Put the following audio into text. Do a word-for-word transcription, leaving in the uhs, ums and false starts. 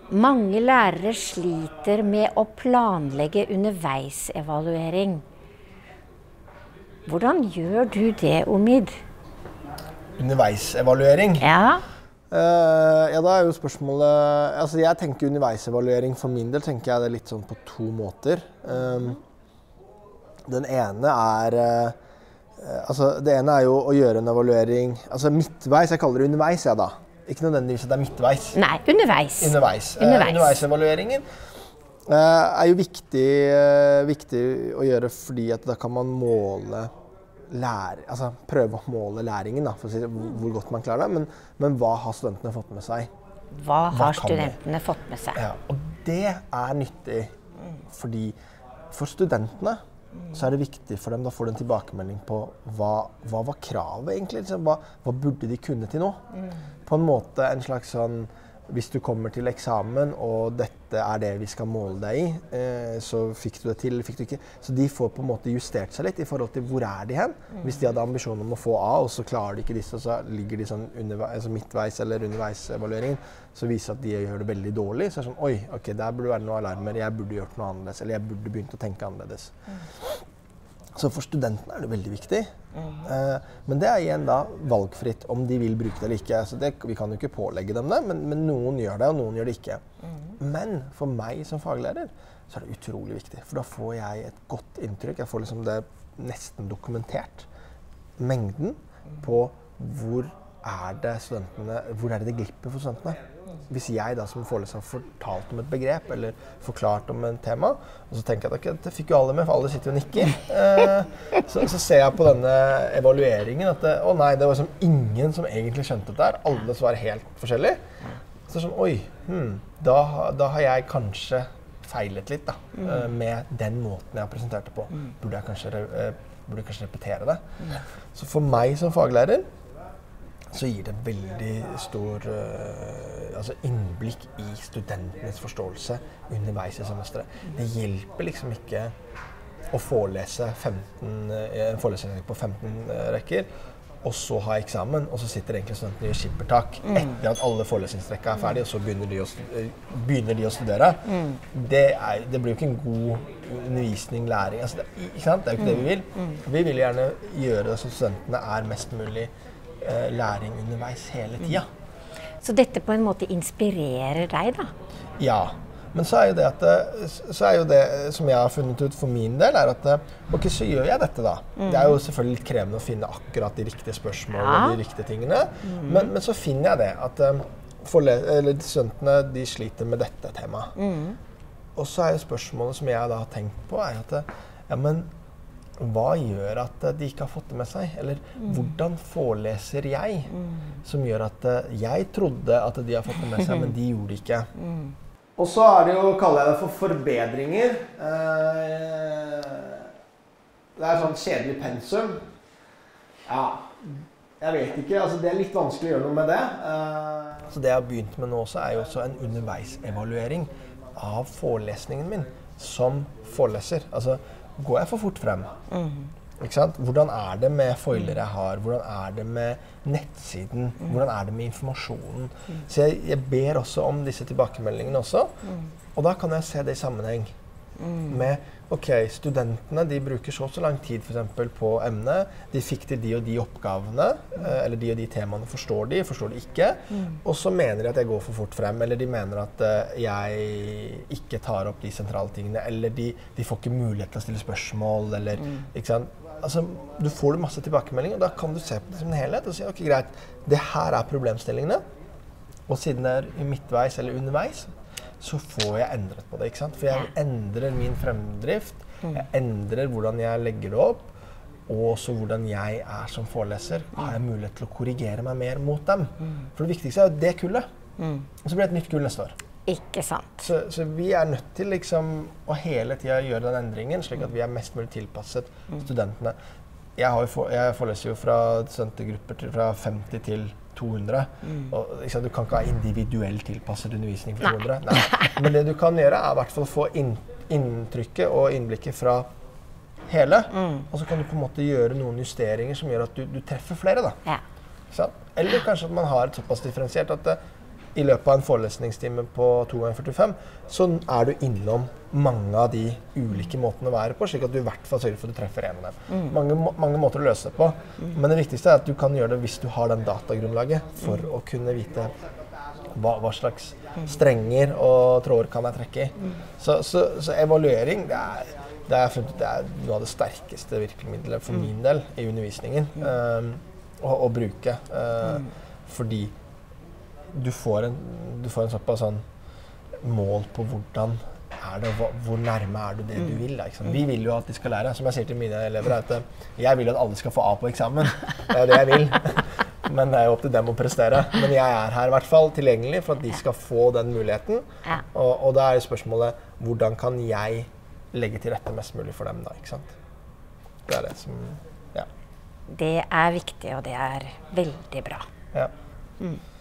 Mange lærere sliter med å planlegge underveisevaluering. Hvordan gjør du det, Omid? Underveisevaluering? Ja. Uh, ja, da er jo spørsmålet... Altså, jeg tenker underveisevaluering for min del, tenker jeg det litt sånn på to måter. Um, den ene er... Uh, altså, det ene er jo å gjøre en evaluering... Altså, midtveis, jeg kaller det underveis, jeg da. Ikke nødvendigvis at det er midtveis. Nei, underveis. Underveis. Underveis. Uh, underveisevalueringen uh, er jo viktig, uh, viktig å gjøre fordi at da kan man måle lære, altså prøve å måle læringen da, for å si hvor godt man klarer det, men, men hva har studentene fått med seg? Hva har studentene fått med seg? Ja, og det er nyttig, fordi for studentene så er det viktig for dem, da får de en tilbakemelding på hva, hva var kravet egentlig, liksom, hva, hva burde de kunne til nå? Mm. På en måte en slags sånn, hvis du kommer til eksamen og dette er det vi skal måle deg i, eh, så fikk du det til, fikk du ikke. Så de får på en måte justert seg litt i forhold til hvor er de hen. Mm. Hvis de hadde ambisjonen om å få A, og så klarer de ikke disse, og så ligger de sånn underveis, altså midtveis eller underveisevalueringen, så viser at de gjør det veldig dårlig. Så er det sånn, oi, ok, der burde det være noe alarmer, jeg burde gjort noe annerledes, eller jeg burde begynt å tenke annerledes. Mm. Så for studentene er det veldig viktig. Mm. Eh, men det er igjen da valgfritt om de vil bruke det eller ikke. Så det, vi kan jo ikke pålegge dem det, men, men noen gjør det, og noen gjør det ikke. Mm. Men for meg som faglærer så er det utrolig viktig, for da får jeg et godt inntrykk. Jeg får liksom det nesten dokumentert. Mengden på hvor er det studentene, hvor er det det glipper for studentene. Hvis jeg da som foreleser har fortalt om et begrep eller forklart om en tema, og så tenker jeg at okay, det fikk jo alle med, for alle sitter jo og nikker. Eh, så, så ser jeg på denne evalueringen at det, å nei, det var som ingen som egentlig skjønte det der. Alle svarer helt forskjellig. Så det er sånn, oi, hmm, da, da har jeg kanskje feilet litt da, mm. med den måten jeg har presentert det på. Mm. Burde jeg kanskje, burde jeg kanskje repetere det? Mm. Så for meg som faglærer, så gir det veldig stor uh, altså innblikk i studentenes forståelse underveis i semesteret. Det hjelper liksom ikke å forelese femten, en forelesning på femten uh, rekker, og så ha eksamen, og så sitter egentlig studentene i skippertak mm. etter at alle forelesningsrekka er ferdig, og så begynner de å, begynner de å studere. Mm. Det, er, det blir jo ikke en god undervisning, læring. Altså, det, ikke sant? Det er jo ikke mm. det vi vil. Mm. Vi vil gjerne gjøre det så studentene er mest mulig læring underveis hele tida. Så dette på en måte inspirerer deg da? Ja, men så er jo det at så er jo det som jeg har funnet ut for min del er at ok, så gjør jeg dette da. Mm. Det er jo selvfølgelig litt krevende å finne akkurat de riktige spørsmålene ja. og de riktige tingene, mm. men, men så finner jeg det at forle- eller studentene de sliter med dette temaet. Mm. Og så er jo spørsmålet som jeg da har tenkt på er at ja, men hva gjør at de ikke har fått det med seg? Eller mm. hvordan foreleser jeg mm. som gjør at jeg trodde at de har fått det med seg, men de gjorde det ikke? Mm. Og så er det jo, kaller jeg det for forbedringer. Det er sånn kjedelig pensum. Ja, jeg vet ikke. Altså, det er litt vanskelig å gjøre noe med det. Så det jeg har begynt med nå også er jo også en underveisevaluering av forelesningen min som foreleser. Altså, går jeg for fort frem? Mm. Ikke sant? Hvordan er det med foiler jeg har? Hvordan er det med nettsiden? Mm. Hvordan er det med informasjonen? Mm. Så jeg, jeg ber også om disse tilbakemeldingene også. Mm. Og da kan jeg se det i sammenheng mm. med, ok, studentene de bruker så så lang tid for eksempel på emnet. De fikk til de og de oppgavene, mm. eller de og de temaene forstår de, forstår de ikke. Mm. Og så mener de at jeg går for fort frem, eller de mener at uh, jeg ikke tar opp de sentrale tingene, eller de, de får ikke mulighet til å stille spørsmål, eller, mm. ikke sant? Altså, du får masse tilbakemeldinger, og da kan du se på det som en helhet og si, ok, greit, det her er problemstillingene, og siden det er midtveis eller underveis, så får jeg endret på det, ikke sant? For jeg endrer min fremdrift, jeg endrer hvordan jeg legger det opp, og også hvordan jeg er som foreleser. Har jeg mulighet til å korrigere meg mer mot dem? For det viktigste er jo det kullet. Og så blir det et nytt kull neste år. Ikke sant. Så, så vi er nødt til liksom, å hele tiden gjøre den endringen, slik at vi er mest mulig tilpasset studentene. Jeg, har jo for, jeg foreleser jo fra studentergrupper til, fra femti til to hundre. Mm. Og, liksom, du kan ikke ha individuell tilpasset undervisning for to hundre. Nei. Men det du kan gjøre er i hvert fall få inn, inntrykket og innblikket fra hele. Mm. Og så kan du på en måte gjøre noen justeringer som gjør at du, du treffer flere. Da. Ja. Eller kanskje at man har et såpass differensiert at i løpet av en forelesningstime på to ganger førtifem, så er du innom mange av de ulike måtene å være på, slik at du i hvert fall sørger for at du treffer en av dem. Mm. Mange, mange måter å løse det på, mm. men det viktigste er at du kan gjøre det hvis du har den datagrunnlaget for mm. å kunne vite hva, hva slags strenger og tråder kan jeg trekke i. Mm. Så, så, så evaluering, det er, det, er, det er noe av det sterkeste virkemiddelet for mm. min del i undervisningen mm. um, å, å bruke. Uh, mm. Fordi du får en, du får en såpass sånn mål på hvordan er det, hvor nærme er du det du vil. Ikke sant? Vi vil jo at de skal lære. Som jeg sier til mine elever, er at jeg vil at alle skal få A på eksamen. Det er det jeg vil. Men det er jo opp til dem å prestere. Men jeg er her i hvert fall tilgjengelig for at de skal få den muligheten. Og, og da er spørsmålet, hvordan kan jeg legge til rette mest mulig for dem da, ikke sant? Det er det som, ja. Det er viktig, og det er veldig bra. Ja. Mm.